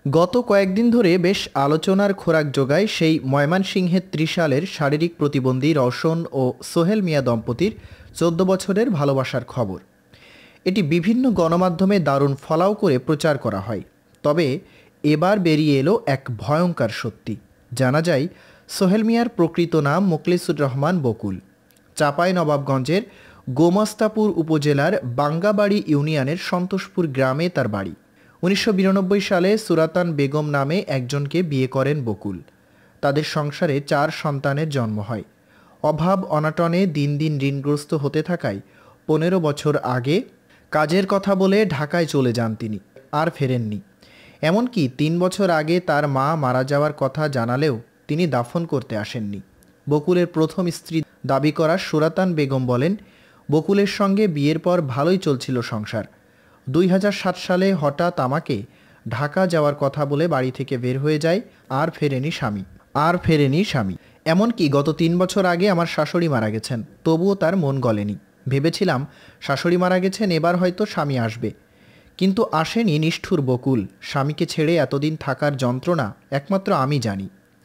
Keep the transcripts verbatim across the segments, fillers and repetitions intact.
গত কয়েকদিন ধরে বেশ আলোচনার খোরাক জোগায় সেই ময়মনসিংহের ত্রিশালের শারীরিক প্রতিবন্ধী রওশন ও সোহেল মিয়া দম্পতির চোদ্দ বছরের ভালোবাসার খবর। এটি বিভিন্ন গণমাধ্যমে দারুণ ফলাও করে প্রচার করা হয়। তবে এবার বেরিয়ে এলো এক ভয়ঙ্কর সত্যি। জানা যায় সোহেল মিয়ার প্রকৃত নাম মোখলেসুর রহমান বকুল। চাঁপাইনবাবগঞ্জের গোমস্তাপুর উপজেলার বাঙ্গাবাড়ি ইউনিয়নের সন্তোষপুর গ্রামে তার বাড়ি। উনিশশো বিরানব্বই সালে সুরাতান বেগম নামে একজনকে বিয়ে করেন বকুল। তাদের সংসারে চার সন্তানের জন্ম হয়। অভাব অনটনে দিন দিন ঋণগ্রস্ত হতে থাকায় পনেরো বছর আগে কাজের কথা বলে ঢাকায় চলে যান তিনি, আর ফেরেননি। এমনকি তিন বছর আগে তার মা মারা যাওয়ার কথা জানালেও তিনি দাফন করতে আসেননি। বকুলের প্রথম স্ত্রী দাবি করা সুরাতান বেগম বলেন, বকুলের সঙ্গে বিয়ের পর ভালোই চলছিল সংসার। দুই হাজার সাত সালে হঠাৎ আমাকে ঢাকা যাওয়ার কথা বলে বাড়ি থেকে বের হয়ে যায়, আর ফেরেনি স্বামী আর ফেরেনি স্বামী এমনকি গত তিন বছর আগে আমার শাশুড়ি মারা গেছেন, তবুও তার মন গলেনি। ভেবেছিলাম শাশুড়ি মারা গেছেন, এবার হয়তো স্বামী আসবে, কিন্তু আসেনি নিষ্ঠুর বকুল। স্বামীকে ছেড়ে এতদিন থাকার যন্ত্রণা একমাত্র আমি জানি।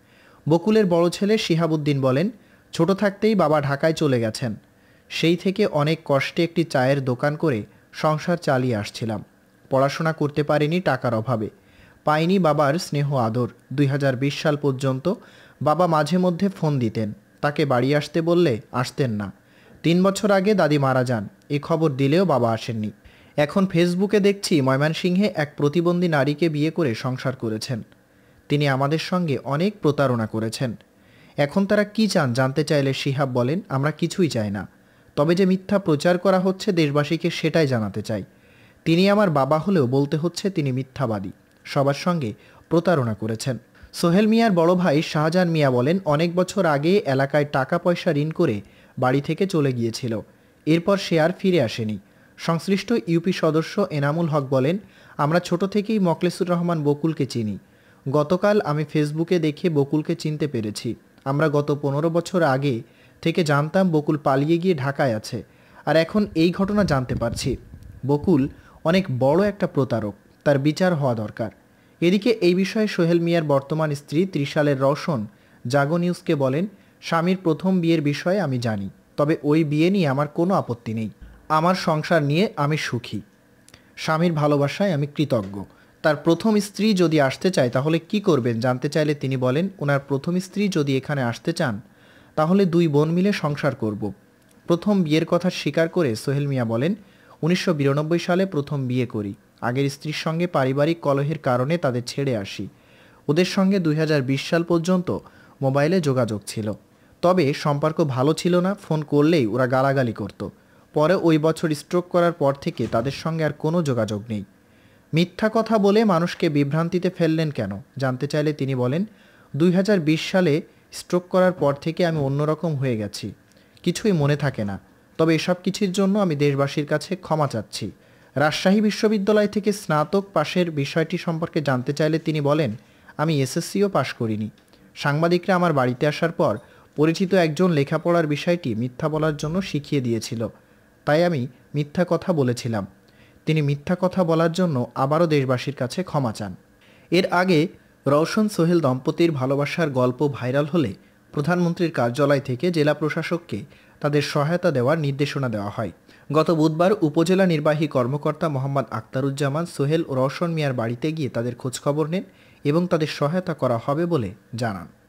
বকুলের বড় ছেলে শিহাবুদ্দিন বলেন, ছোট থাকতেই বাবা ঢাকায় চলে গেছেন। সেই থেকে অনেক কষ্টে একটি চায়ের দোকান করে সংসার চালিয়ে আসছিলাম। পড়াশোনা করতে পারিনি টাকার অভাবে, পাইনি বাবার স্নেহ আদর। দুই হাজার বিশ সাল পর্যন্ত বাবা মাঝে মধ্যে ফোন দিতেন, তাকে বাড়ি আসতে বললে আসতেন না। তিন বছর আগে দাদি মারা যান, এ খবর দিলেও বাবা আসেননি। এখন ফেসবুকে দেখছি ময়মনসিংহে এক প্রতিবন্ধী নারীকে বিয়ে করে সংসার করেছেন। তিনি আমাদের সঙ্গে অনেক প্রতারণা করেছেন। এখন তারা কি চান জানতে চাইলে শিহাব বলেন, আমরা কিছুই চাই না, তবে যে মিথ্যা প্রচার করা হচ্ছে দেশবাসীকে সেটাই জানাতে চাই। তিনি আমার বাবা হলেও বলতে হচ্ছে তিনি মিথ্যাবাদী, সবার সঙ্গে প্রতারণা করেছেন। সোহেল মিয়ার বড় ভাই শাহজাহান মিয়া বলেন, অনেক বছর আগে এলাকায় টাকা পয়সা ঋণ করে বাড়ি থেকে চলে গিয়েছিল, এরপর সে আর ফিরে আসেনি। সংশ্লিষ্ট ইউপি সদস্য এনামুল হক বলেন, আমরা ছোট থেকেই মোখলেসুর রহমান বকুলকে চিনি। গতকাল আমি ফেসবুকে দেখে বকুলকে চিনতে পেরেছি। আমরা গত পনেরো বছর আগে থেকে জানতাম বকুল পালিয়ে গিয়ে ঢাকায় আছে, আর এখন এই ঘটনা জানতে পারছি। বকুল অনেক বড় একটা প্রতারক, তার বিচার হওয়া দরকার। এদিকে এই বিষয়ে সোহেল মিয়ার বর্তমান স্ত্রী ত্রিশালের রওশন জাগো নিউজকে বলেন, স্বামীর প্রথম বিয়ের বিষয়ে আমি জানি, তবে ওই বিয়ে নিয়ে আমার কোনো আপত্তি নেই। আমার সংসার নিয়ে আমি সুখী, স্বামীর ভালোবাসায় আমি কৃতজ্ঞ। তার প্রথম স্ত্রী যদি আসতে চায় তাহলে কি করবেন জানতে চাইলে তিনি বলেন, ওনার প্রথম স্ত্রী যদি এখানে আসতে চান তাহলে দুই বোন মিলে সংসার করব। প্রথম বিয়ের কথা স্বীকার করে সোহেল মিয়া বলেন, উনিশশো বিরানব্বই সালে প্রথম বিয়ে করি। আগের স্ত্রীর সঙ্গে পারিবারিক কলহের কারণে তাদের ছেড়ে আসি। ওদের সঙ্গে দুই হাজার বিশ সাল পর্যন্ত মোবাইলে যোগাযোগ ছিল, তবে সম্পর্ক ভালো ছিল না। ফোন করলেই ওরা গালাগালি করত। পরে ওই বছর স্ট্রোক করার পর থেকে তাদের সঙ্গে আর কোনো যোগাযোগ নেই। মিথ্যা কথা বলে মানুষকে বিভ্রান্তিতে ফেললেন কেন জানতে চাইলে তিনি বলেন, দুই হাজার বিশ সালে স্ট্রোক করার পর থেকে আমি অন্যরকম হয়ে গেছি, কিছুই মনে থাকে না। তবে এসব কিছুর জন্য আমি দেশবাসীর কাছে ক্ষমা চাচ্ছি। রাজশাহী বিশ্ববিদ্যালয় থেকে স্নাতক পাশের বিষয়টি সম্পর্কে জানতে চাইলে তিনি বলেন, আমি এসএসসিও পাশ করিনি। সাংবাদিকরা আমার বাড়িতে আসার পর পরিচিত একজন লেখাপড়ার বিষয়টি মিথ্যা বলার জন্য শিখিয়ে দিয়েছিল, তাই আমি মিথ্যা কথা বলেছিলাম। তিনি মিথ্যা কথা বলার জন্য আবারও দেশবাসীর কাছে ক্ষমা চান। এর আগে রওশন সোহেল দম্পতির ভালোবাসার গল্প ভাইরাল হলে প্রধানমন্ত্রীর কার্যালয় থেকে জেলা প্রশাসককে তাদের সহায়তা দেওয়ার নির্দেশনা দেওয়া হয়। গত বুধবার উপজেলা নির্বাহী কর্মকর্তা মোহাম্মদ আক্তারুজ্জামান সোহেল ও রওশন মিয়ার বাড়িতে গিয়ে তাদের খোঁজখবর নেন এবং তাদের সহায়তা করা হবে বলে জানান।